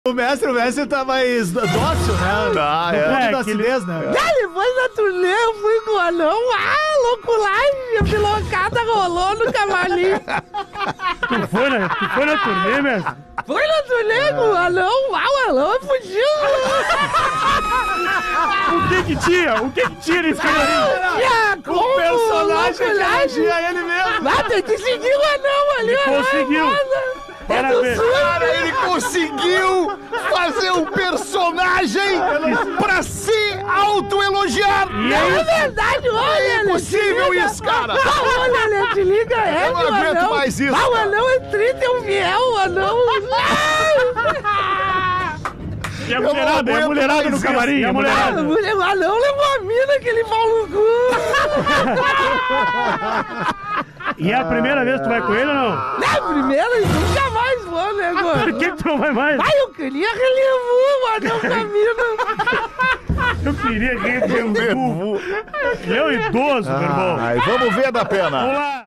O mestre tá mais dócil, né? Tá, da acidez, né? Depois da turnê eu fui com o anão, louco live, a pilocada rolou no cavalinho. Tu foi na turnê, mestre? Fui na turnê com o anão, o anão fugiu. O que tinha nesse cavalinho? O personagem que agia ele mesmo. Tem que seguir o anão ali, Conseguiu. Parabéns. Cara, ele conseguiu fazer um personagem pra se autoelogiar. É verdade, olha, É impossível isso, cara. Olha, ele te liga, Eu não aguento mais isso. O anão é triste, é um fiel, o anão. E a mulherada no camarim. E a mulherada. O anão levou a mina que ele falou no cu. E é a primeira vez que tu vai com ele ou não? Não é a primeira e nunca mais vou, né, Por agora? que tu não vai mais? Eu queria relevar o anão com a mina. Eu queria relevar. Ele é um idoso, meu irmão. Vamos ver da pena. Vamos lá.